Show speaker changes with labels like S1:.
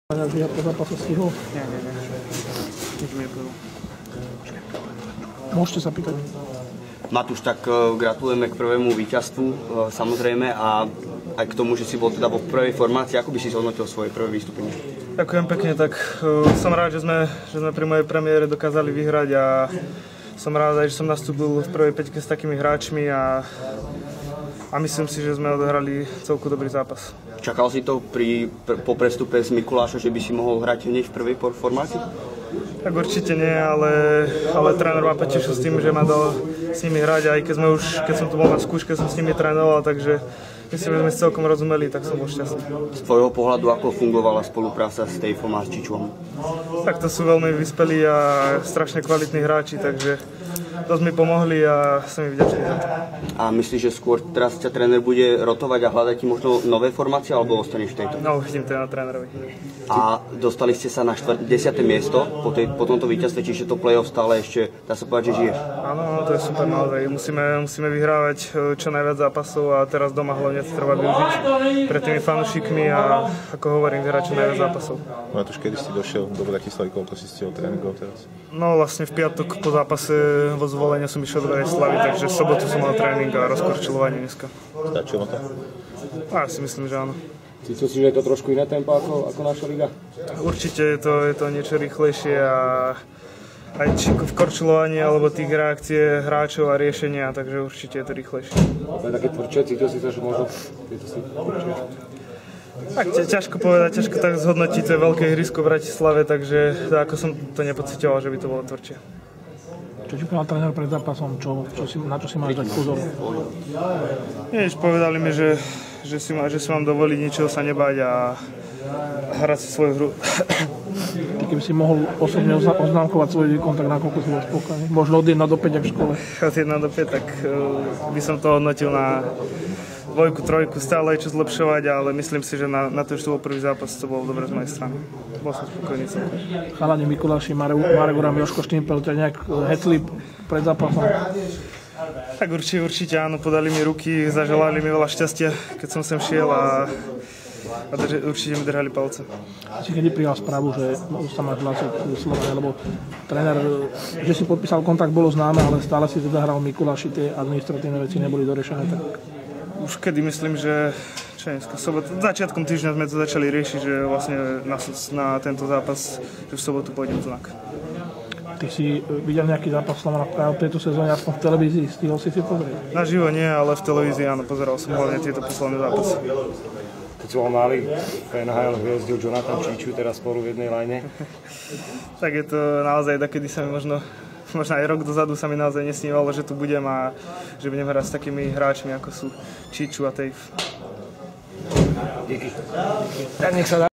S1: Že ja po zápase stihol?
S2: Nie. Nič mi nepovedal.
S1: Môžete sa pýtať.
S3: Matúš, tak gratulujeme k prvému víťazstvu, samozrejme, a aj k tomu, že si bol teda vo prvej formácii. Ako by si zhodnotil svoje prvé vystúpenie?
S2: Ďakujem pekne, tak som rád, že sme pri mojej premiére dokázali vyhrať a som rád aj, že som nastúpil v prvej peťke s takými hráčmi a myslím si, že sme odohrali celku dobrý zápas.
S3: Čakal si to po prestupe z Mikuláša, že by si mohol hrať hneď v prvej formácii?
S2: Tak určite nie, ale tréner ma potešil s tým, že ma dal s nimi hrať, aj keď som tu bol na skúške, som s nimi trénoval, takže myslím, že sme si celkom rozumeli, tak som bol šťastný.
S3: Z tvojho pohľadu, ako fungovala spolupráca s Tejfom a s Čičom?
S2: Tak to sú veľmi vyspelí a strašne kvalitní hráči, takže dosť mi pomohli a som im vďačný za to.
S3: A myslíš, že skôr teraz ťa tréner bude rotovať a hľadať ti možno nové formácie, alebo ostaneš v tejto?
S2: No, vidím to na trénerovi.
S3: A dostali ste sa na 10. miesto po tomto víťazstve, čiže to play-off stále ešte, dá sa povedať, že žije?
S2: Áno, to je super naozaj. Musíme vyhrávať čo najviac zápasov a teraz doma hlavne to treba využiť pred tými fanúšikmi a ako hovorím, vyhrať čo najviac zápasov.
S4: Matúš, kedy si došiel do Bratislavy, koľko si stihol tréningov teraz?
S2: No vlastne v piatok po zápase vo Zvolenia som išiel do Bratislavy, takže v sobotu som mal tréning a rozkorčilovanie dneska.
S4: Stačilo to?
S2: Ja si myslím, že áno.
S3: Cítil si, že je to trošku iné tempo ako naša liga?
S2: Určite je to niečo rýchlejšie a aj v korčulovaní alebo tých reakcie hráčov a riešenia, takže určite je to rýchlejšie.
S3: To je také tvrdšie, cítil si to, že možno je to si tvrdšie?
S2: Tak ťažko povedať, ťažko tak zhodnotiť, to je veľké ihrisko v Bratislave, takže ako som to nepocitoval, že by to bolo tvrdšie.
S1: Čo ti povedal tréner pred zápasom? Na čo si máš dať pozor?
S2: Nič, povedali mi, že si mám dovoliť ničoho sa nebať a hrať si svoju hru.
S1: Keby si mohol osobne oznámkovať svoj výkon, tak nakoľko si bol spokojný? Možno od 1 do 5, jak v škole.
S2: Od 1 do 5, tak by som to hodnotil na 2, 3, stále je čo zlepšovať, ale myslím si, že na to, že to bol prvý zápas, to bolo dobre z mojej strany. Bol som spokojný celkom.
S1: Chalani Mikuláši, Marek Uram, Joško Štimpel, ťa nejak hecli pred zápasom?
S2: Tak určite áno, podali mi ruky, zaželali mi veľa šťastia, keď som sem šiel a určite mi držali palce.
S1: Si kedy prijal správu, že sa máš hlásiť k Slovane, lebo tréner, že si podpísal kontrakt, bolo známe, ale stále si teda hral Mikuláši, tie administratívne veci neboli dorešené, tak...
S2: Už kedy myslím, že dneska sobota, začiatkom týždňa sme to začali riešiť, že vlastne na tento zápas, že v sobotu pôjdem znak.
S1: Ty si videl nejaký zápas Slovana práve v tejto sezóne, aspoň v televízii, stihol si pozrieť?
S2: Naživo nie, ale v televízii áno, pozeral som hlavne tieto posledné zápasy.
S5: Keď som mali v NHL hviezdil Jonathan Čiču, teraz spolu v jednej line.
S2: Tak je to naozaj, kedy sa mi možno aj rok dozadu sa mi naozaj nesnívalo, že tu budem a že budem hrať s takými hráčmi, ako sú Čiču a Tejf.
S5: Díky.
S1: Tak nech sa dá.